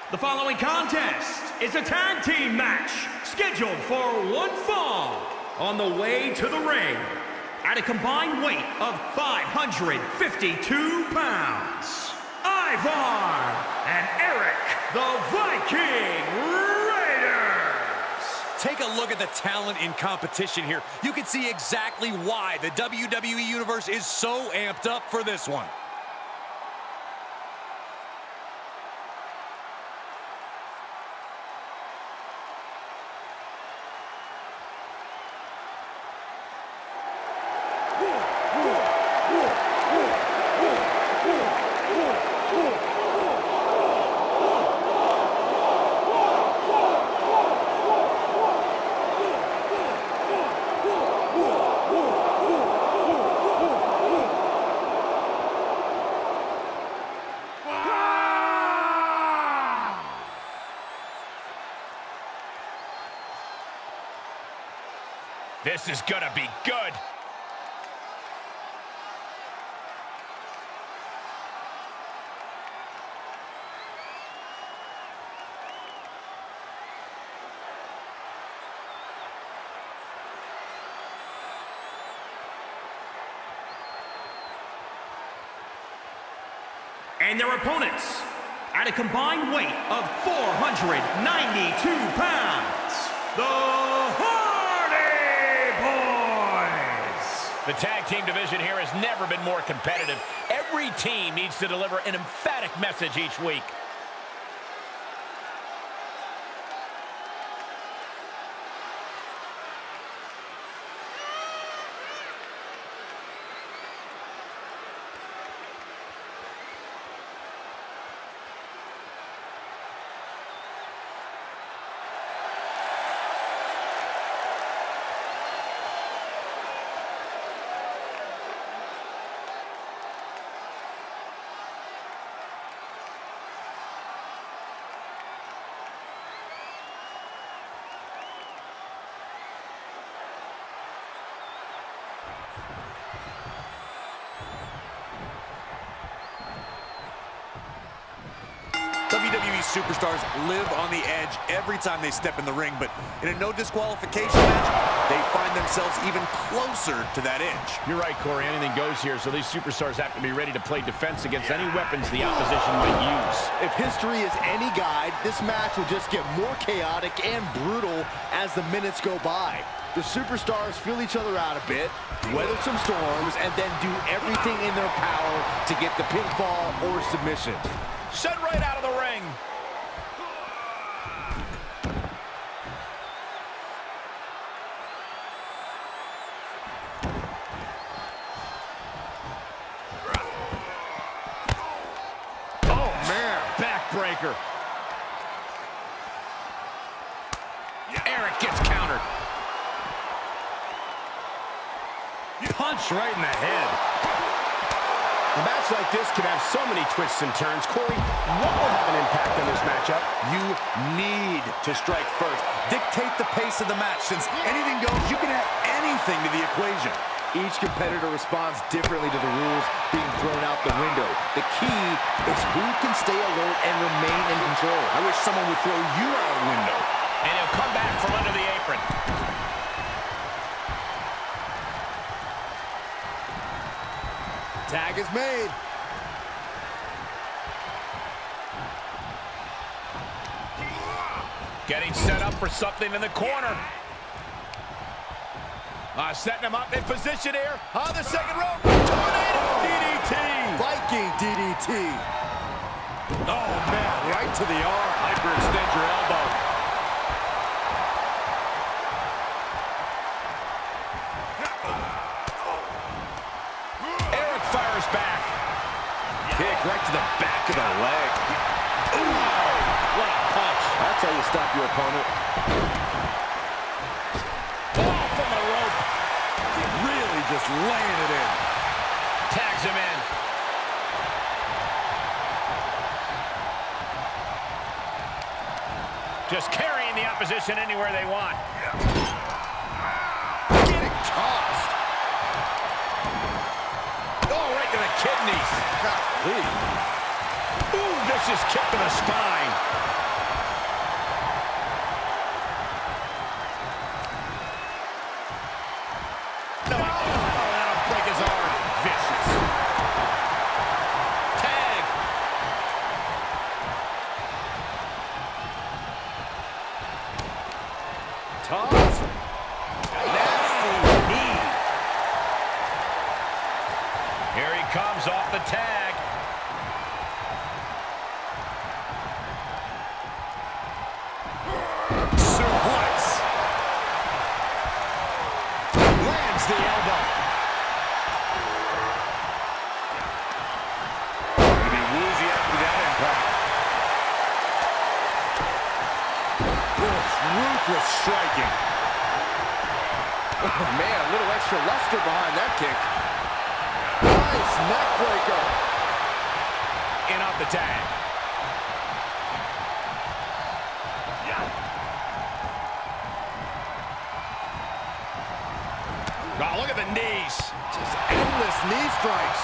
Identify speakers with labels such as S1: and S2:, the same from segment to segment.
S1: The following contest is a tag team match scheduled for one fall. On the way to the ring, at a combined weight of 552 pounds, Ivar and Eric the Viking Raiders.
S2: Take a look at the talent in competition here. You can see exactly why the WWE Universe is so amped up for this one.
S3: This is gonna be good.
S1: And their opponents, at a combined weight of 492 pounds, the
S3: The tag team division here has never been more competitive. Every team needs to deliver an emphatic message each week.
S2: WWE superstars live on the edge every time they step in the ring, but in a no disqualification match, they find themselves even closer to that edge.
S3: You're right, Corey. Anything goes here, so these superstars have to be ready to play defense against any weapons the opposition might use.
S4: If history is any guide, this match will just get more chaotic and brutal as the minutes go by. The superstars feel each other out a bit, weather some storms, and then do everything in their power to get the pinfall or submission.
S3: Sent right out of the ring. Oh, man. Backbreaker. Eric gets countered. Punch right in the head.
S5: A match like this can have so many twists and turns. Corey, what will have an impact on this matchup?
S2: You need to strike first. Dictate the pace of the match. Since anything goes, you can add anything to the equation.
S4: Each competitor responds differently to the rules being thrown out the window. The key is who can stay alert and remain in control.
S2: I wish someone would throw you out a window.
S3: And he'll come back from under the apron.
S4: Tag is made.
S3: Getting set up for something in the corner. Setting him up in position here on the second rope. Tornado DDT.
S4: Viking DDT.
S3: Oh, man, right to the arm. Hyperextend your elbow. Eric fires back.
S2: Kick right to the back of the leg.
S3: Ooh, what a punch.
S4: That's how you stop your opponent.
S3: Ball from the rope.
S2: Really just laying it in.
S3: Tags him in. Just carrying the opposition anywhere they want.
S2: Getting tossed. Oh, right to the kidneys.
S3: Ooh, vicious kick to the spine. No, that'll break his arm. Vicious. Tag.
S2: Toss. Nasty knee.
S3: Here he comes off the tag.
S2: Suplex. Lands the elbow. Gonna be woozy after that impact. Ruthless striking.
S4: Oh, man, a little extra luster behind that kick. Nice neck breaker.
S3: In off the tag. Oh, look at the knees.
S4: Just endless knee strikes.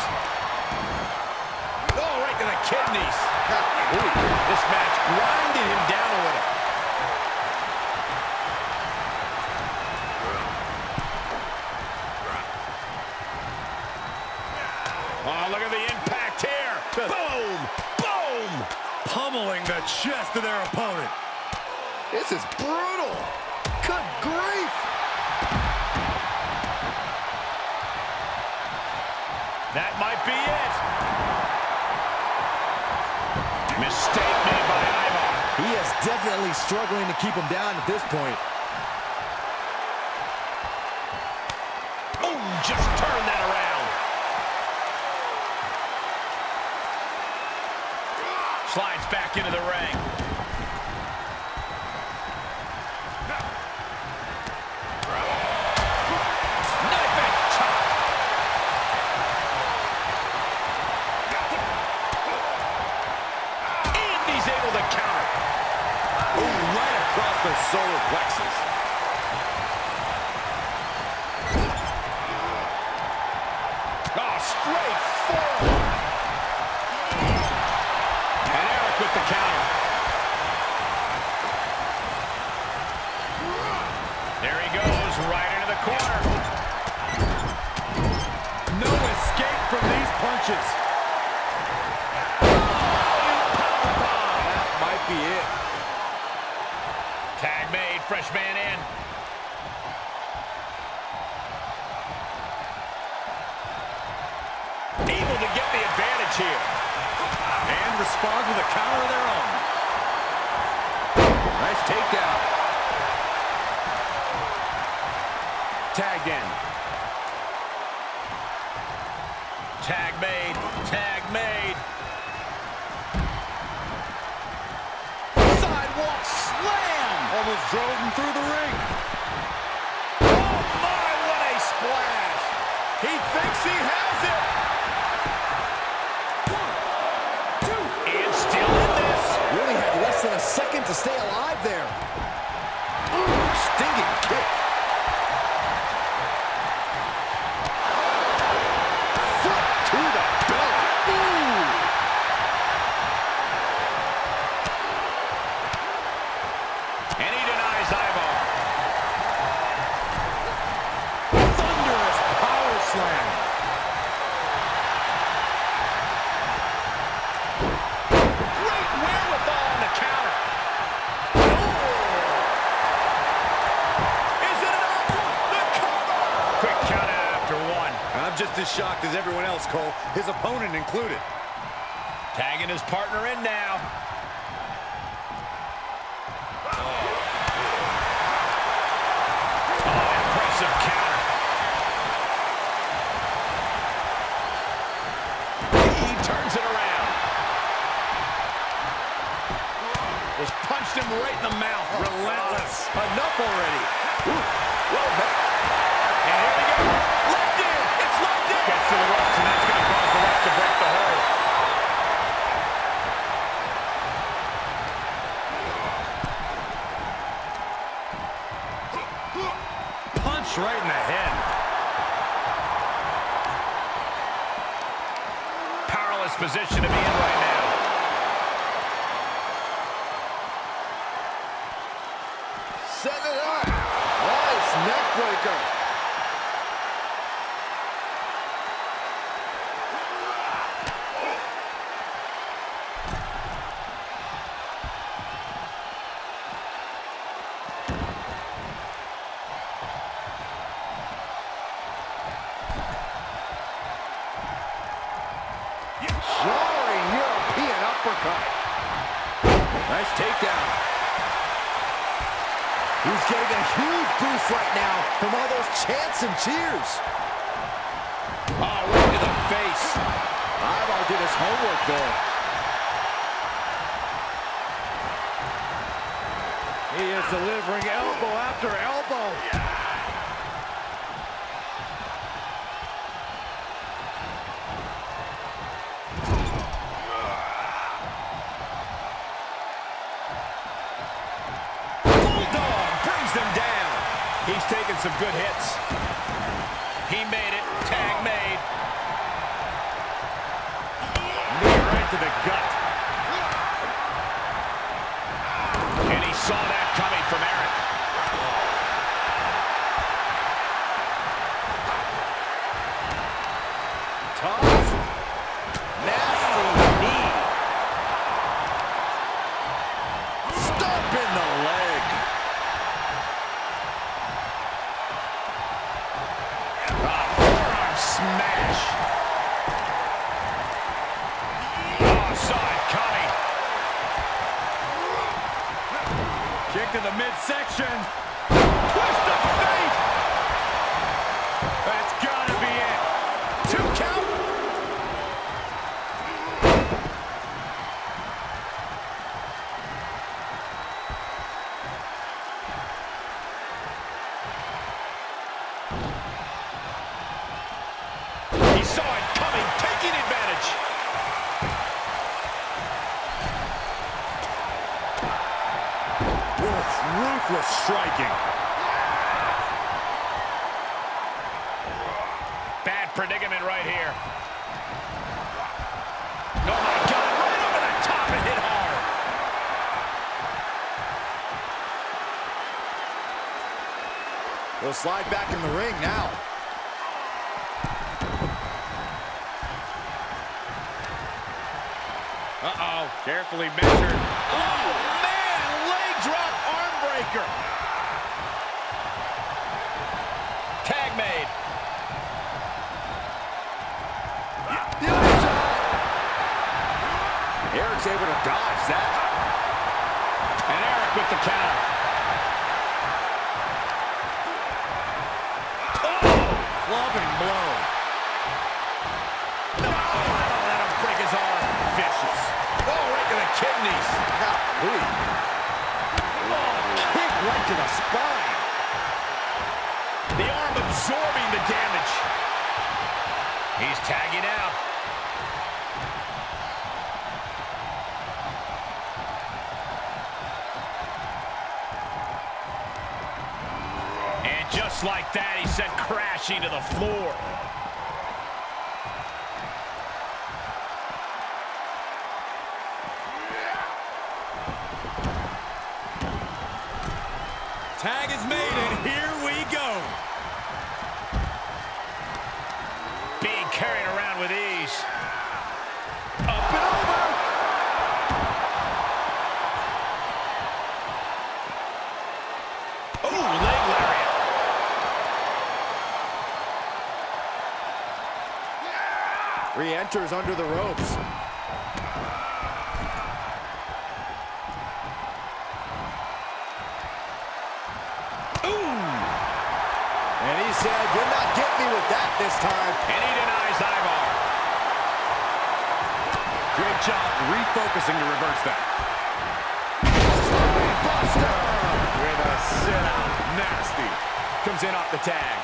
S3: Oh, right to the kidneys. Ooh, this match grinded him down a little. Oh, look at the impact here. Boom! Boom!
S2: Pummeling the chest of their opponent.
S4: This is brutal. Good grief.
S3: That might be it. Mistake made by Ivar.
S2: He is definitely struggling to keep him down at this point.
S3: Oh, just turn that around. Slides back into the ring. Knife and chop. And he's able to counter.
S2: Ooh, right across the solar plexus.
S3: Oh, straight forward. And Eric with the counter. There he goes, right into the corner.
S2: No escape from these punches. That might be it.
S3: Tag made, fresh man in. Able to get the advantage here.
S2: And responds with a counter of their own. Nice takedown. Tagged in.
S3: Tag made, tag made.
S2: Sidewalk slam. Almost drove him through the ring.
S3: Oh my, what a splash.
S2: He thinks he has it.
S3: And still in this.
S2: Really had less than a second to stay alive there. Ooh, stinging kick. Foot to the belly. Ooh.
S3: And he denies Ivar.
S2: Thunderous power slam.
S3: Great wherewithal on the counter. Is it enough? The cover. Quick count out after one.
S2: I'm just as shocked as everyone else, Cole, his opponent included.
S3: Tagging his partner in now. Oh, impressive counter. He turns it around. Just punched him right in the mouth.
S2: Relentless. Enough already. Ooh. Whoa, man.
S3: And here we go. Locked in. It's locked in. Gets to the ropes, and that's going to cause the ref to break the hold.
S2: Punch right in the head.
S3: Powerless position to be in right now.
S2: Nice takedown. He's getting a huge boost right now from all those chants and cheers.
S3: Oh, right to the face.
S2: Ivar did his homework there. He is delivering elbow after elbow.
S3: Bulldog brings them down. He's taking some good hits. He made it. Tag made. Knee right to the gut. And he saw that coming from Eric.
S2: Toss. Nasty knee. Stomp in the leg.
S3: Forearm smash. Oh, saw it coming.
S2: Kick to the midsection. Twist of fate. That's gotta be it. 2 count.
S3: He saw it coming, taking advantage.
S2: Ruthless striking.
S3: Bad predicament right here. Oh my God, right over the top and hit hard.
S2: They'll slide back in the ring now.
S3: Uh-oh, carefully measured. Oh, man, leg drop arm breaker. Tag made.
S2: The other side. Eric's able to dodge that.
S3: And Eric with the counter.
S2: Clubbing blow.
S3: No, let him break his arm. Vicious. Oh, right to the kidneys.
S2: Golly. Oh, kick right to the spine.
S3: The arm absorbing the damage. He's tagging out. And just like that, he sent crashing to the floor.
S2: Tag is made, and here we go.
S3: Being carried around with ease.
S2: Up and over.
S3: Ooh, leg lariat.
S2: Re-enters under the ropes. And he said, "You're not getting me with that this time."
S3: And he denies Ivar.
S2: Great job refocusing to reverse that.
S3: Buster with a sit-out. Nasty. Comes in off the tag.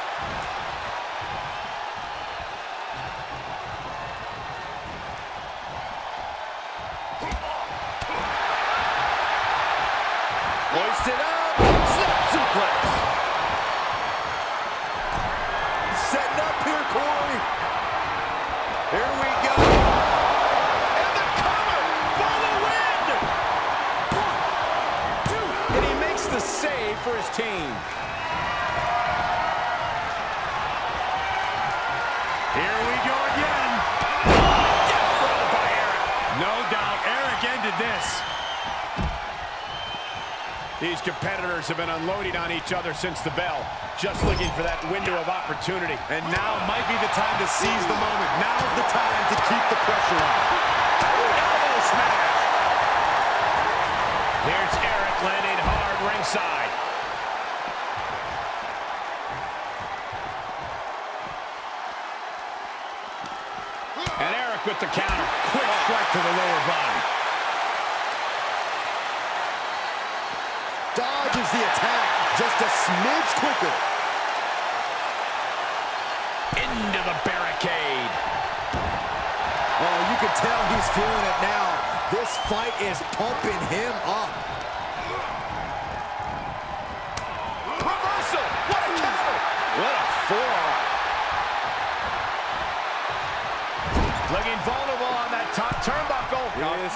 S2: Hoisted up. Snap suplex. Setting up here, Corey. Here we go.
S3: And the cover for the win. 1, 2. And he makes the save for his team.
S2: Here we go again.
S3: Death roll by Eric.
S2: No doubt Eric ended this.
S3: These competitors have been unloading on each other since the bell, just looking for that window of opportunity.
S2: And now might be the time to seize the moment. Now's the time to keep the pressure on.
S3: Elbow smash. landing hard ringside. And Eric with the counter. Quick strike to the lower body.
S4: Dodges the attack just a smidge quicker.
S3: Into the barricade.
S6: Oh, you can tell he's feeling it now. This fight is pumping him up.
S3: Reversal. What a counter. What a forearm. Looking vulnerable on that top turnbuckle.
S6: Yes.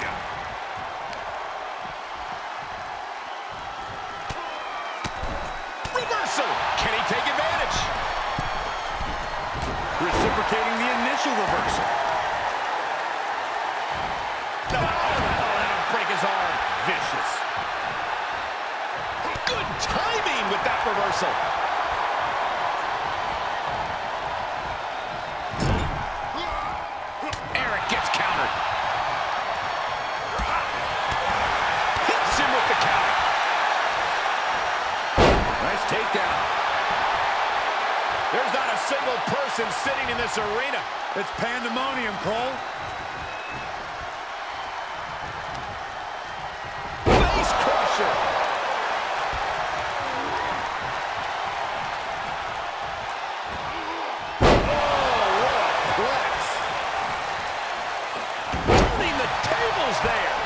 S3: Reversal. Can he take advantage?
S2: Reciprocating the initial reversal.
S3: No, that'll break his arm. Vicious. Good timing with that reversal. Eric gets countered. Hits him with the counter. Nice takedown. There's not a single person sitting in this arena.
S2: It's pandemonium, Cole.
S3: Face crusher. Turning the tables there.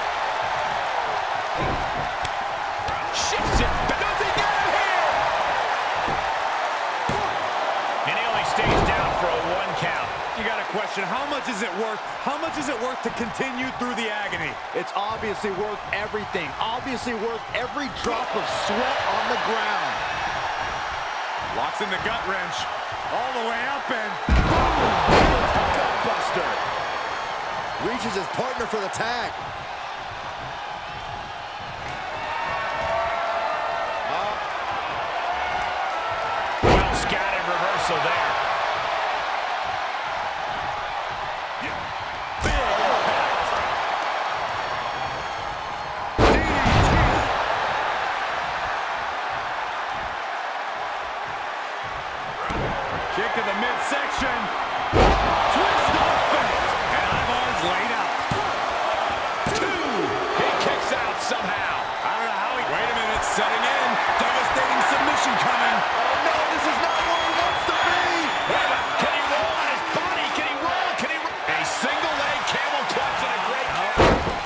S3: Shifts it back. Does he get it here? And he only stays down for a 1 count.
S2: You got a question. How much is it worth? How much is it worth to continue through the agony?
S4: It's obviously worth everything. Obviously worth every drop of sweat on the ground.
S2: Locks in the gut wrench. All the way up and
S4: Gut buster. Reaches his partner for the tag.
S3: Well scattered reversal there.
S2: kick to the midsection. Twist of fate. And eyeballs laid out.
S3: 2. He kicks out somehow.
S2: I don't know how he... Wait a minute, setting in. Devastating submission coming.
S4: Oh no, this is not where he wants to be.
S3: Can he roll on his body? Can he roll? Can he roll? A single leg camel clutch and a great kick.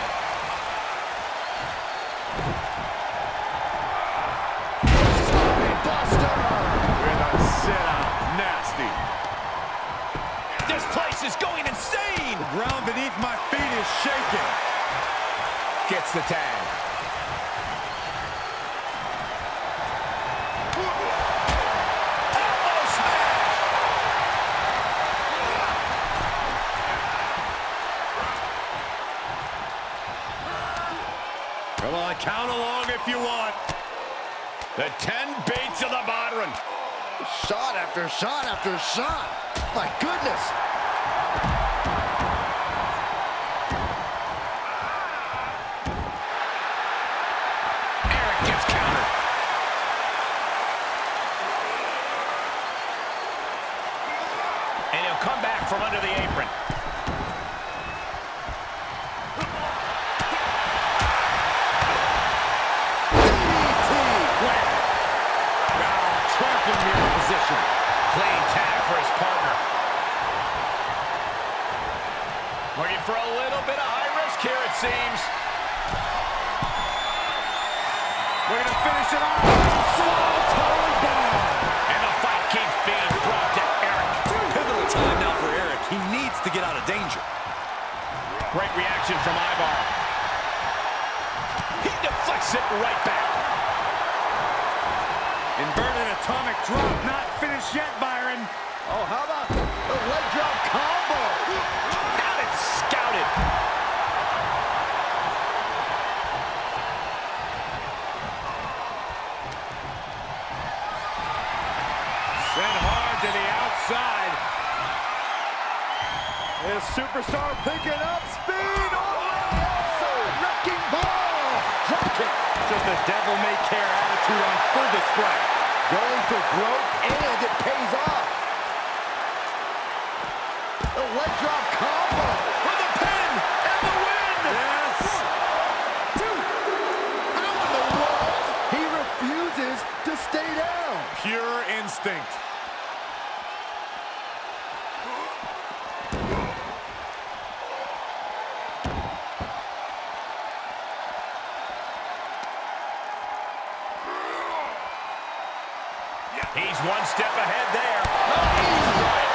S4: Spine buster.
S2: With a sit-out. Nasty.
S3: This place is going insane.
S2: The ground beneath my feet is shaking.
S3: Gets the tag. Elbow smash.
S2: Come on, count along if you want.
S3: The 10 beats of the Bodhrán.
S4: Shot after shot after shot. My goodness.
S3: Eric gets countered. And he'll come back from under the apron.
S2: Trapping me in a position.
S3: Clean tag for his partner. Looking for a little bit of high risk here, it seems.
S2: We're going to finish it off. Swallowtail bomb.
S3: And the fight keeps being brought to Eric.
S2: Pivotal time now for Eric. He needs to get out of danger.
S3: Great reaction from Ivar. He deflects it right back.
S2: Inverted atomic drop, not finished yet, Byron.
S4: Oh, how about the leg drop combo?
S3: Had it scouted.
S2: Sent hard to the outside.
S4: This superstar picking up speed. Oh, wrecking ball. Drop kick.
S5: just a devil-may-care attitude on full display.
S4: Going for broke, and it pays off. A leg drop combo for the pin and the win.
S6: Yes.
S4: 1, 2. How in the world? He refuses to stay down.
S2: Pure instinct.
S3: He's one step ahead there. He's right.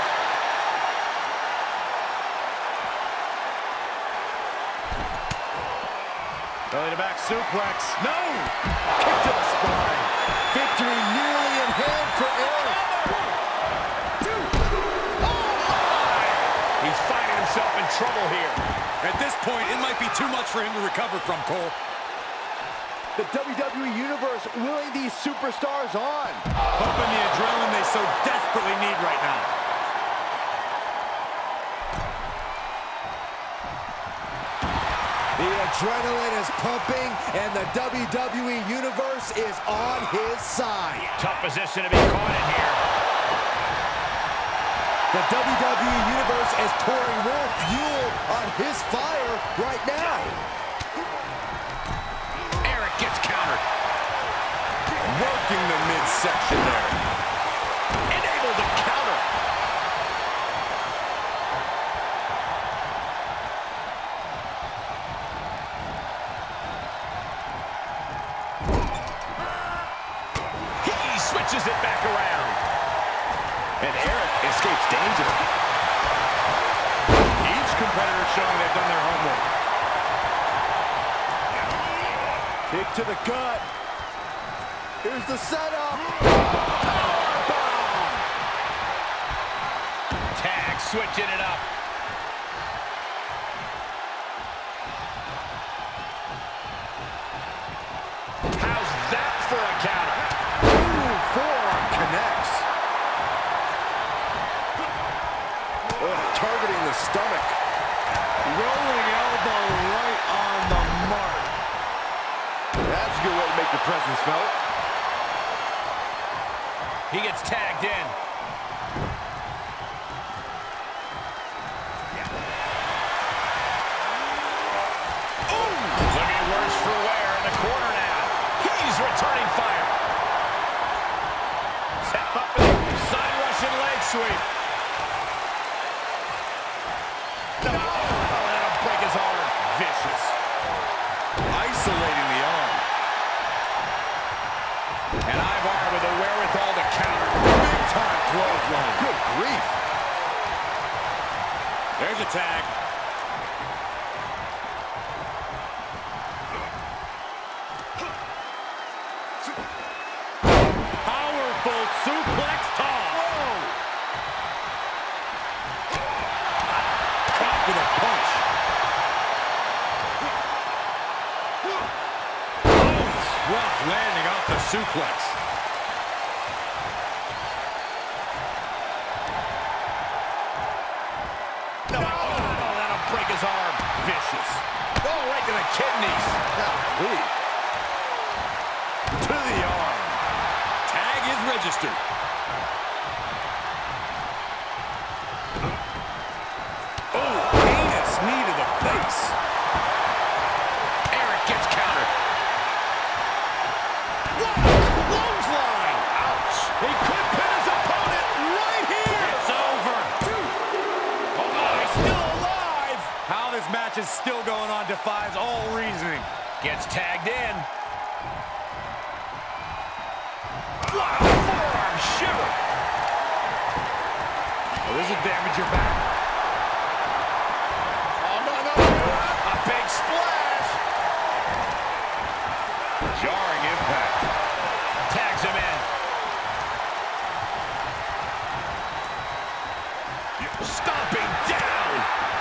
S5: Belly to back suplex.
S4: No! Kick to the spine. Victory nearly in hand for Eric. 1, 2. Oh, my!
S3: He's finding himself in trouble here.
S2: At this point, it might be too much for him to recover from, Cole.
S4: The WWE Universe willing these superstars on.
S2: Pumping the adrenaline they so desperately need right now.
S6: The adrenaline is pumping, and the WWE Universe is on his side.
S3: Tough position to be caught in here.
S6: The WWE Universe is pouring more fuel on his fire right now.
S3: Eric gets countered.
S2: Working the midsection there.
S3: And able to counter. He switches it back around.
S5: And Eric escapes danger. Each competitor showing they've done their homework.
S4: Kick to the gut. Here's the setup.
S3: Tag switching it up. How's that for a counter?
S4: Ooh, forearm connects. Oh, targeting the stomach. Rolling elbow right on the mark. That's a good way to make your presence felt.
S3: He gets tagged in. Looking worse for wear in the corner now. He's returning fire. Set him up with a side Russian leg sweep. Oh, that'll break his arm. Vicious.
S2: Isolating the arm.
S3: And Ivar with the wherewithal to counter.
S2: Big time clothesline.
S4: Good grief.
S2: There's a tag.
S5: Powerful suplex toss.
S2: Caught with a punch.
S5: Rough landing off the suplex.
S3: Oh, that'll break his arm. Vicious. Oh, right to the kidneys.
S4: Golly.
S2: To the arm. Tag is registered. Oh, heinous knee to the face.
S3: Eric gets countered. Clothesline. Ouch. He could pin his opponent right here. It's over.
S2: Oh, he's still alive. How this match is still going on defies all reasoning.
S3: Gets tagged in. Wow, forearm shiver.
S5: Oh, this will damage your back.
S3: Oh, no. A big splash.
S2: Jarring impact.
S3: Tags him in. Stomping down.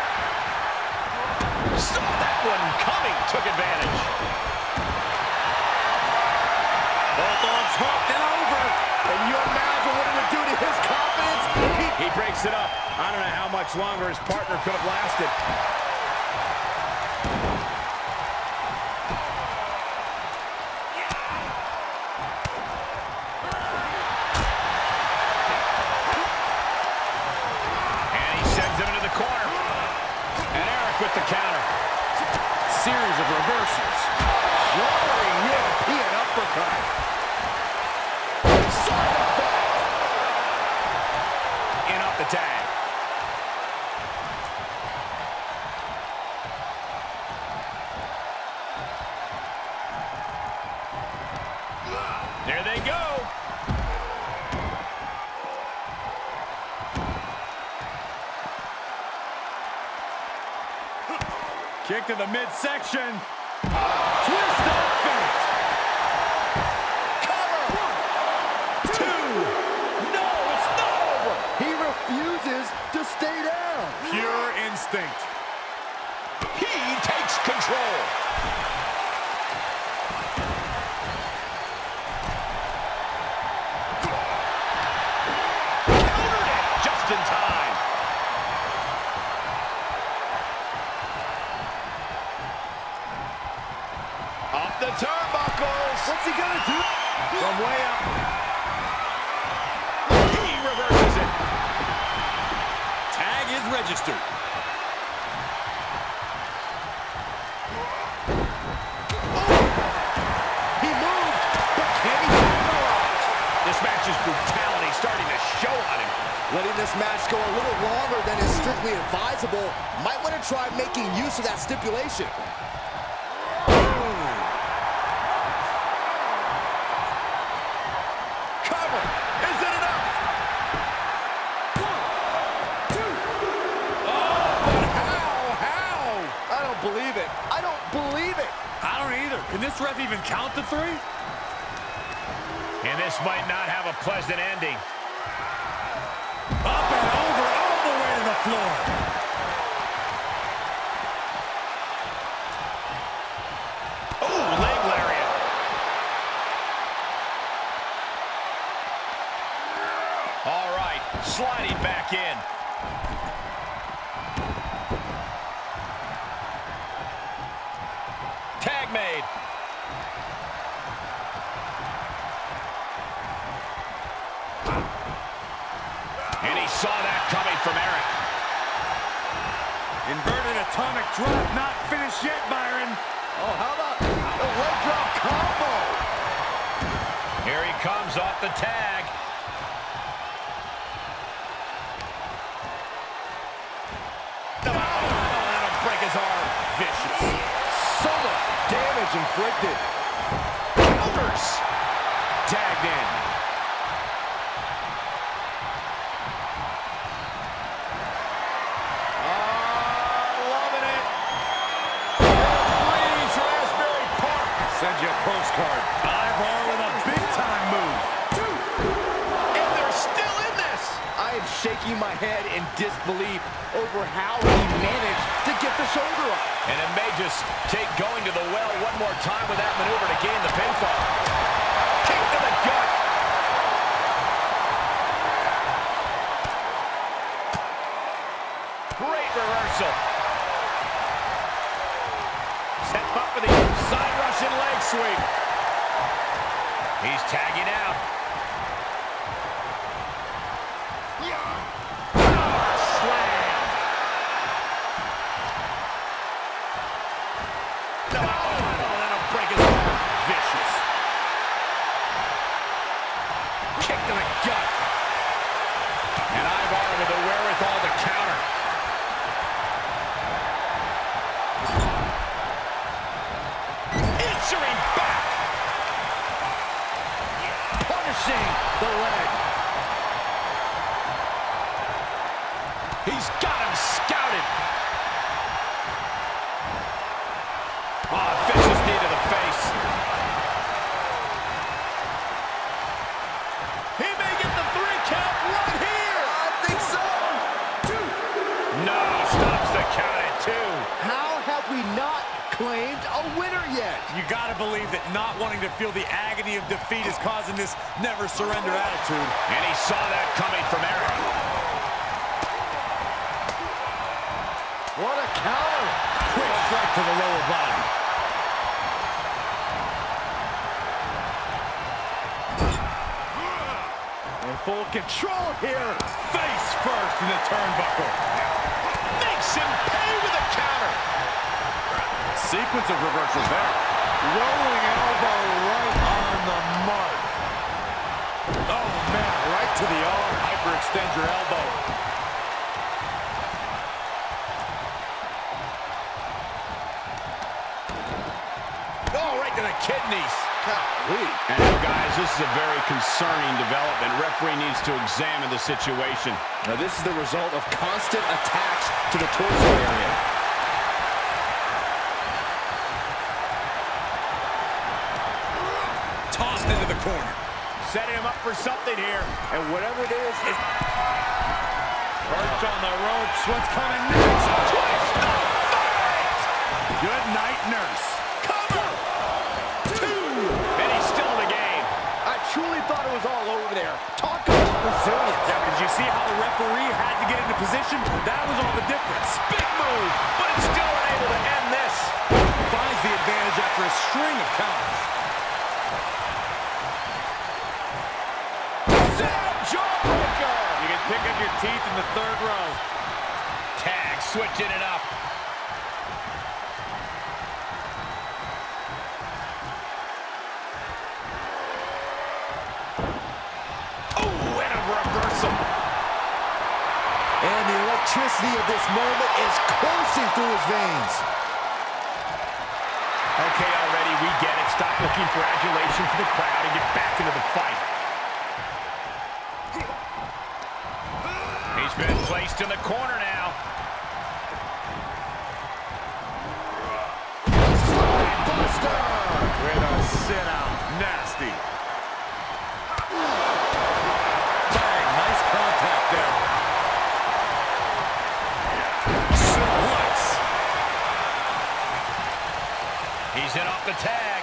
S3: Saw that one coming. Took advantage.
S4: Both arms hooked and over. And you imagine what it would do to his confidence?
S5: He breaks it up. I don't know how much longer his partner could have lasted.
S2: series of reversals.
S4: Jarring European uppercut. Side effect.
S3: In off the tag. There they go.
S6: Kick to the midsection. Twist of fate.
S4: Cover.
S6: 1, 2. No, it's not over.
S4: He refuses to stay down.
S2: Pure instinct.
S3: He takes control. Countered it just in time. Up the turnbuckles.
S4: What's he gonna do?
S6: From way up.
S3: He reverses it.
S2: Tag is registered.
S4: He moved, but can he capitalize?
S3: This match's brutality starting to show on him.
S4: Letting this match go a little longer than is strictly advisable. Might want to try making use of that stipulation.
S2: Cover. Is it enough?
S6: 1, 2.
S2: How?
S4: I don't believe it. I don't believe it.
S2: I don't either. Can this ref even count to 3?
S3: And this might not have a pleasant ending.
S6: Up and over, all the way to the floor.
S3: Oh, leg lariat. All right, sliding back in. Tag made. And he saw that coming from Eric.
S6: Inverted atomic drop, not finished yet, Byron.
S4: Oh, how about a leg drop combo?
S3: Here he comes off the tag. That'll break his arm. Vicious.
S4: So much damage inflicted.
S3: Counters. Tagged in.
S4: Loving it.
S3: Breeze Raspberry Park.
S2: Send you a postcard.
S6: Ivar with a big-time move. 2.
S3: And they're still in this.
S4: I am shaking my head in disbelief over how he managed to get the shoulder up.
S3: And it may just take going to the well one more time with that maneuver to gain the pinfall. Kick to the gut. Great reversal. Set him up for the side Russian leg sweep. He's tagging out. Slam. No, that'll break his arm. Vicious. Kick to the gut. And Ivar with the wherewithal to counter. Answering back. Punishing the leg. He's got him scouted. Oh, vicious knee to the face. He may get the 3 count right here.
S4: I think so.
S6: 2.
S3: No, stops the count at 2.
S4: How have we not claimed a winner yet?
S2: You gotta believe that not wanting to feel the agony of defeat is causing this never surrender attitude.
S3: And he saw that coming from Eric.
S4: What a counter.
S3: Quick strike to the lower body.
S4: In full control here.
S6: Face first in the turnbuckle.
S3: Makes him pay with a counter.
S2: Seek sequence of reversals there.
S6: Rolling elbow right on the mark.
S2: Oh, man, right to the arm. Hyperextend your elbow. Oh, right to the kidneys.
S5: And now, guys, this is a very concerning development. Referee needs to examine the situation.
S4: Now, this is the result of constant attacks to the torso area.
S2: Tossed into the corner.
S3: Setting him up for something here.
S6: And whatever it is, perched on the ropes. What's coming next?
S2: Twist the fight!
S6: Good night, nurse.
S2: Cover!
S3: And he's still in the game.
S4: I truly thought it was all over there. Talk about resilience.
S2: Yeah, but did you see how the referee had to get into position? That was all the difference.
S3: Big move, but it's still unable to end this.
S2: Finds the advantage after a string of counters.
S3: Jawbreaker. You can pick up your teeth in the third row. Tag, switching it up. Oh, and a reversal.
S6: And the electricity of this moment is coursing through his veins.
S3: Okay, already, we get it. Stop looking for adulation from the crowd and get back into the fight. He's been placed in the corner now.
S6: Buster with a sit-out. Nasty. Bang, nice contact there.
S2: Suplex.
S3: He's in off the tag.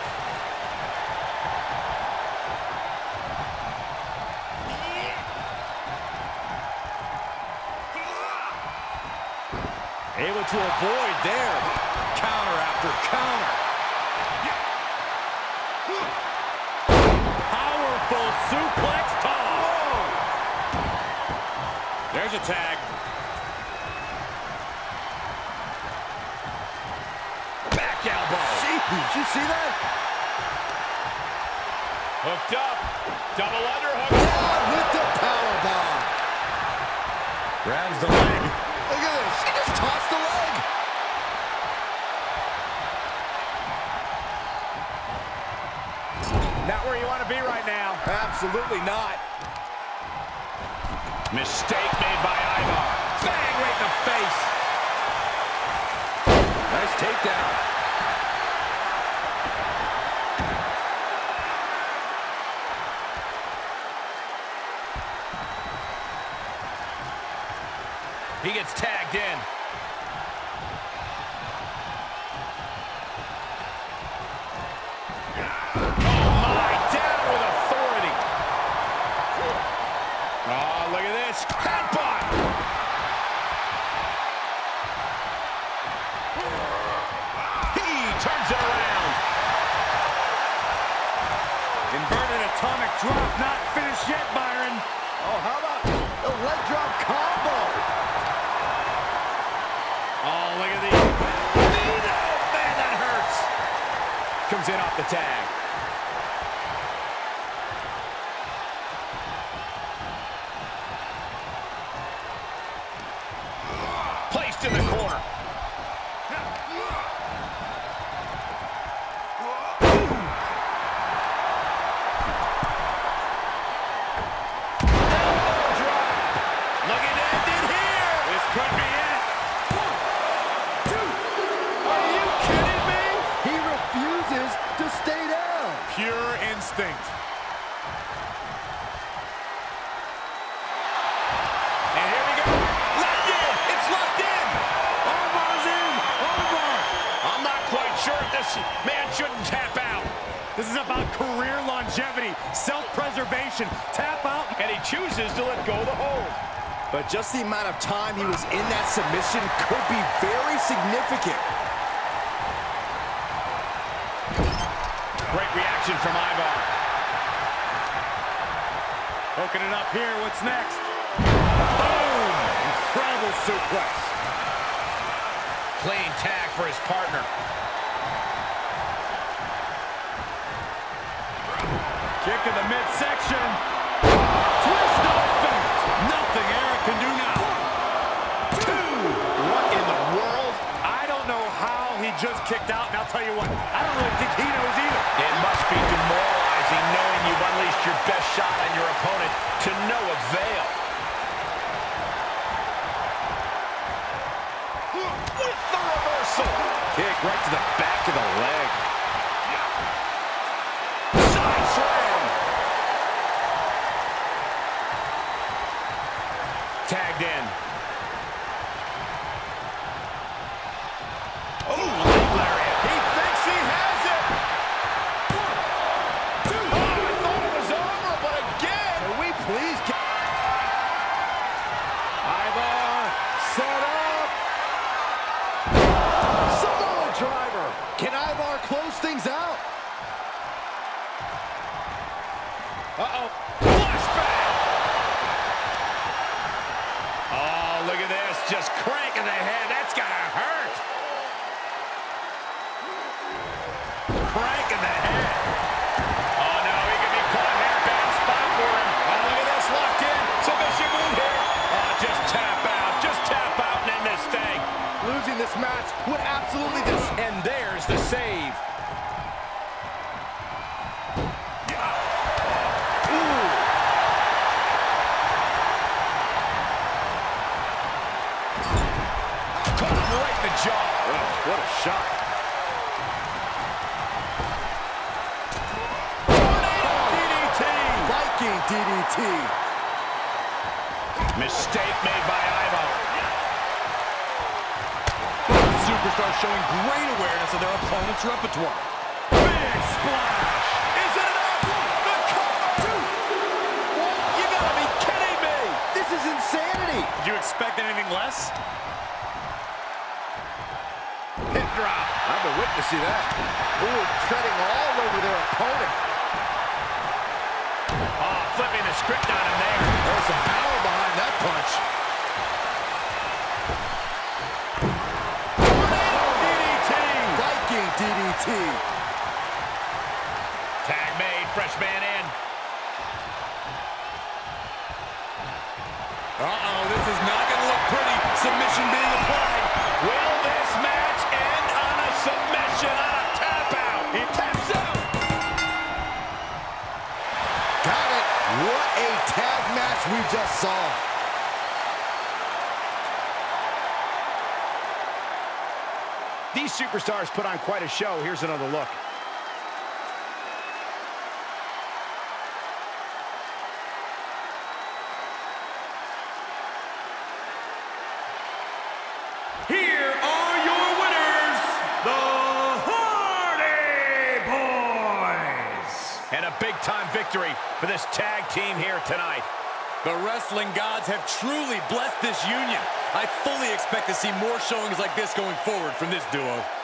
S6: Able to avoid there. Counter after counter. Powerful suplex toss.
S2: There's a tag.
S3: Back elbow.
S6: Did you see that?
S3: Hooked up. Double underhook.
S6: Down with the powerbomb. Grabs the leg. Look at this. She just tossed the leg.
S3: Not where you want to be right now.
S6: Absolutely not.
S3: Mistake made by Ivar. Bang right in the face.
S6: Nice takedown.
S3: He gets tagged in. Oh, my. Down with authority. Oh, look at this. Headbutt. He turns it around.
S6: Inverted atomic drop. Not finished yet, Byron. Oh, how about the leg drop combo?
S3: Oh, look at these. Nino! Man, that hurts. Comes in off the tag. Placed in the corner. Elbow drop. Looking to end it here. This could be it.
S6: Are you kidding me? He refuses to stay down.
S2: Pure instinct.
S3: And here we go. Locked in. It's locked in.
S6: Omar's in. Omar.
S3: I'm not quite sure if this man shouldn't tap out.
S6: This is about career longevity, self-preservation. Tap out.
S3: And he chooses to let go of the hold.
S4: But just the amount of time he was in that submission could be very significant.
S3: Great reaction from Ivar.
S6: Hooking it up here. What's next? Boom! Incredible suplex.
S3: Clean tag for his partner.
S6: back of the midsection. Twist of fate. Nothing Eric can do now. 2.
S5: What in the world?
S2: I don't know how he just kicked out, and I'll tell you what, I don't really think he knows either.
S3: It must be demoralizing knowing you've unleashed your best shot on your opponent to no avail.
S2: With the reversal. Kick right to the back of the leg. Side slam.
S3: Tagged in.
S2: Oh, leg lariat. He thinks he has it. 1, 2. Oh, I thought it was over, but again.
S4: Can we please get...
S2: Ivar set up.
S4: Samoa driver. Can Ivar close things out?
S3: Uh-oh. Flashback! Oh, look at this. Just cranking the head. That's gotta hurt. Cranking the head. Oh, no. He could be caught here. Bad spot for him. Oh, look at this. Locked in. Submission move here. Oh, just tap out. Just tap out and end this thing.
S4: Losing this match would absolutely
S3: And there's the save. Caught him right in the jaw.
S2: Oh, what a shot. DDT.
S4: Viking DDT.
S3: Mistake made by Ivar.
S2: Superstars showing great awareness of their opponent's repertoire. Big splash. Is it enough? The cover.
S4: You gotta be kidding me. This is insanity.
S2: Did you expect anything less?
S3: Hip drop.
S4: I've been witnessing that. Ooh, treading all over their opponent.
S3: Oh, flipping the script on him there.
S4: There's some power behind that punch. Viking DDT.
S3: Tag made. Fresh man in.
S2: Uh-oh, this is not going to look pretty. Submission being applied.
S3: Will this match end on a submission, on a tap out? He taps out.
S4: Got it. What a tag match we just saw.
S5: These superstars put on quite a show. Here's another look.
S1: Here are your winners, the Hardy Boys.
S3: And a big-time victory for this tag team here tonight.
S2: The wrestling gods have truly blessed this union. I fully expect to see more showings like this going forward from this duo.